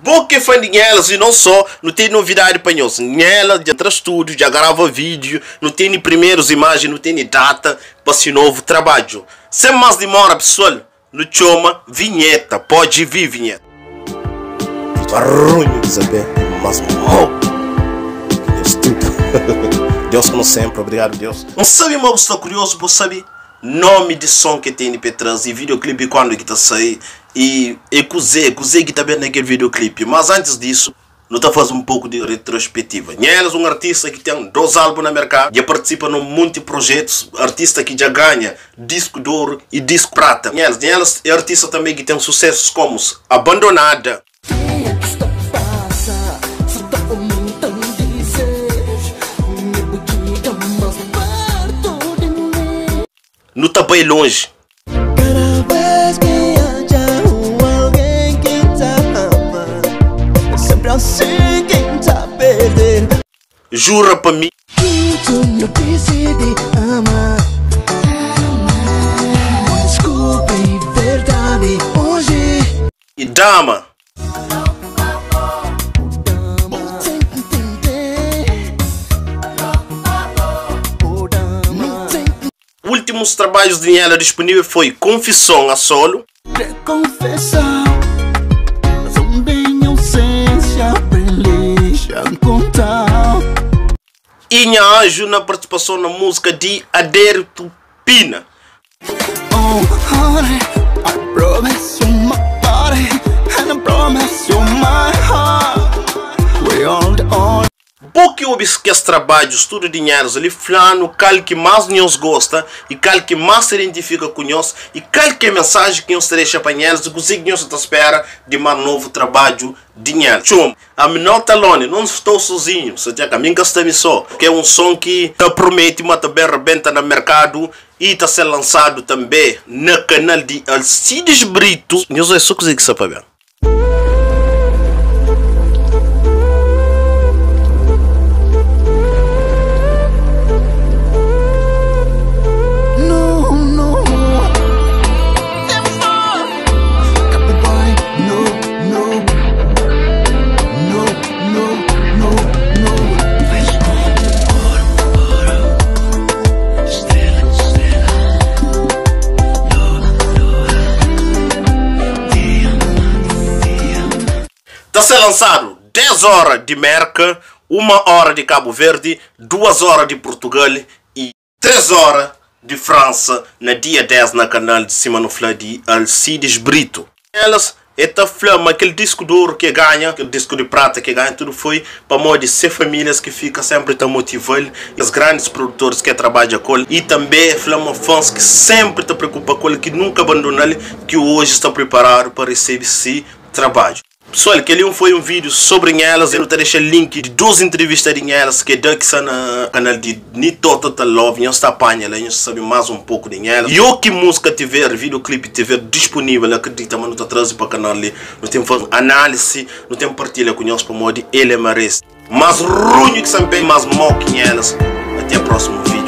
Porque fã de elas e não só, não tem novidade para nós. Nela já traz tudo, já grava vídeo, não tem nem primeiros imagens, não tem nem data para esse novo trabalho. Sem mais demora, pessoal, no chama vinheta, pode vir vinheta. Barulho de saber, mas Deus tudo. Deus como sempre, obrigado Deus. Não sabe, mas você está curioso, você sabe nome de som que tem para trás e videoclipe quando que está sair. E Cusei que está vendo naquele videoclipe. Mas antes disso, nós estamos fazendo um pouco de retrospectiva. Nelas, um artista que tem 2 álbuns no mercado, já participa em muitos projetos, artista que já ganha disco de ouro e disco prata. Nelas é artista também que tem sucessos como Abandonada, Não Tá Bem Longe, Jura Pra Mim, e Dama. Últimos trabalhos de ela disponível foi Confissão a Solo, e Nha Anjo na participação na música de Adérito Pina. Porque houve esses trabalhos, tudo dinheiro ali, falando qual que mais nos gosta e qual que mais se identifica com nós e qual que é a mensagem que nós deixa para eles e que nós estamos espera de um novo trabalho dinheiro. Chum, a menor talone, não estou sozinho, você tem que a minha gasta só, que é um som que te promete, mas também rebenta no mercado e está sendo lançado também no canal de Alcides Brito. Nós é só coisa que sabe bem. Está sendo lançado 10 horas de Merca, 1 hora de Cabo Verde, 2 horas de Portugal e 3 horas de França no dia 10 no canal de cima no flá de Alcides Brito. Elas esta flama, aquele disco de ouro que ganha, aquele disco de prata que ganha, tudo foi para modo de ser famílias que fica sempre tão motivado, os grandes produtores que trabalham com ele e também flama fãs que sempre te preocupa com ele, que nunca abandonam ele, que hoje está preparado para receber esse trabalho. Pessoal, aquele foi um vídeo sobre elas. Eu vou deixar link de 2 entrevistas de elas que daqui está no canal de Nito Total Love. Nós está apanha lá, nós sabe mais um pouco de elas. E o que música tiver, videoclipe tiver disponível, acredita, mas não está trazendo para o canal ali. Nós temos fazer análise, nós temos partilha com nós para modo ele merece. Mas ruim que sempre mais mal que elas. Até o próximo vídeo.